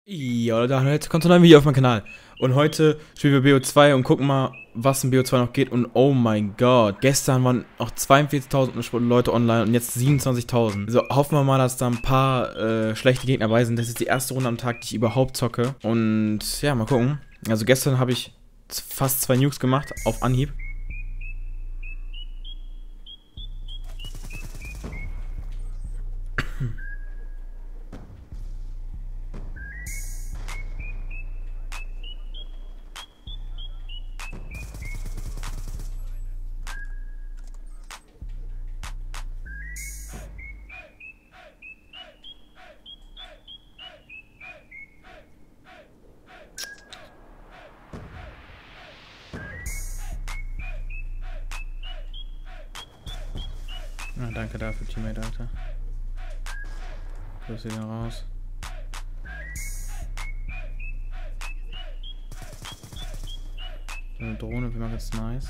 Ja, Leute, jetzt kommt zu einem Video auf meinem Kanal. Und heute spielen wir BO2 und gucken mal, was in BO2 noch geht. Und oh mein Gott, gestern waren noch 42.000 Leute online und jetzt 27.000. So, hoffen wir mal, dass da ein paar schlechte Gegner dabei sind. Das ist die erste Runde am Tag, die ich überhaupt zocke. Und ja, mal gucken. Also gestern habe ich fast 2 Nukes gemacht, auf Anhieb. Na, danke dafür, Teammate, Alter. Grüße gehen raus. So eine Drohne wäre mal ganz nice.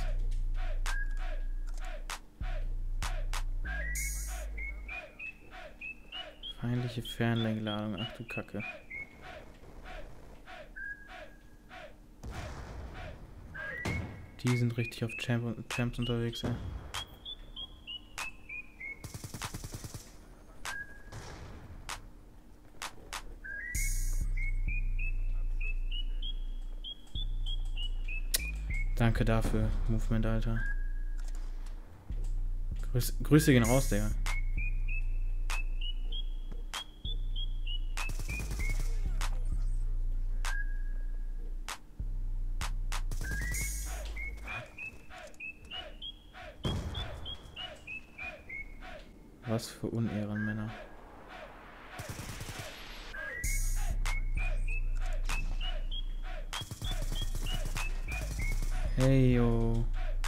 Feindliche Fernlenkladung, ach du Kacke. Die sind richtig auf Champs unterwegs, ey. Danke dafür, Movement, Alter. Grüße gehen raus, Digga. Was für Unehrenmänner. Hey, yo.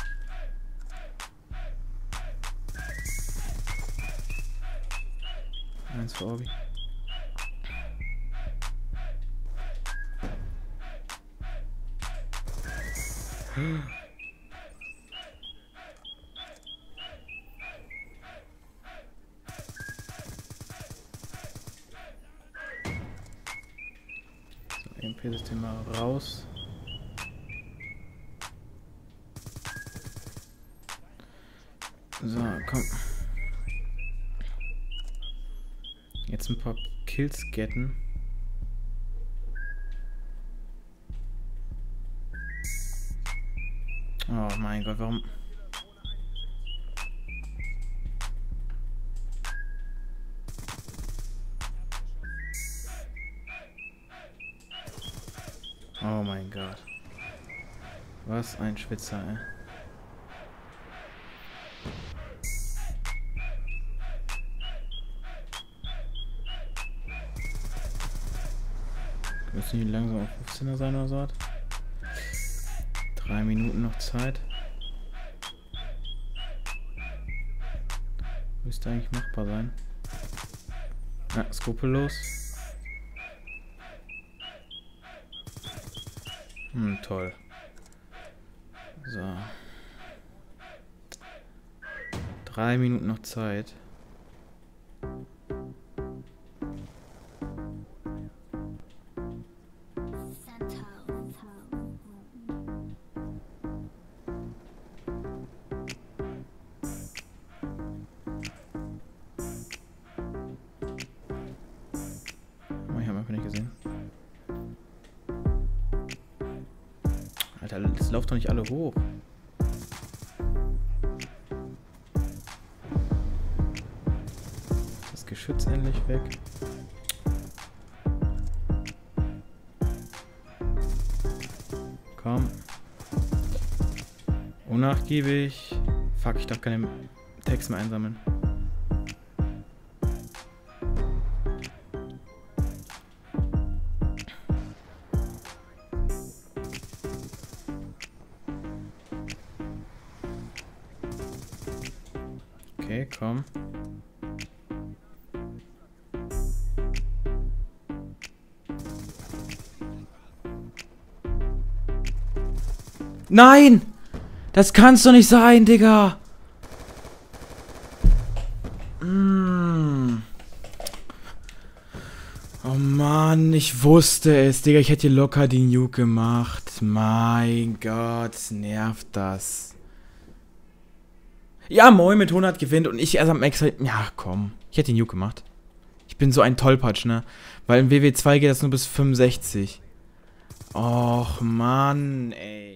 Eins für Orbi. So, EMP-System mal raus. So, komm. Jetzt ein paar Kills getten. Oh mein Gott, warum? Oh mein Gott. Was ein Schwitzer, ey. Müssen die langsam auf 15er sein oder so? 3 Minuten noch Zeit. Müsste eigentlich machbar sein. Ja, skrupellos. Toll. So. 3 Minuten noch Zeit. Ich habe einfach nicht gesehen. Alter, das laufen doch nicht alle hoch. Das Geschütz endlich weg. Komm. Unnachgiebig. Fuck, ich darf keine Text mehr einsammeln. Okay, komm. Nein! Das kann's doch nicht sein, Digga! Oh Mann. Mann, ich wusste es, Digga. Ich hätte hier locker die Nuke gemacht. Mein Gott, nervt das. Ja, Moin mit 100 gewinnt und ich erst am Extra... Ja, komm. Ich hätte die Nuke gemacht. Ich bin so ein Tollpatsch, ne? Weil im WW2 geht das nur bis 65. Och, Mann, ey.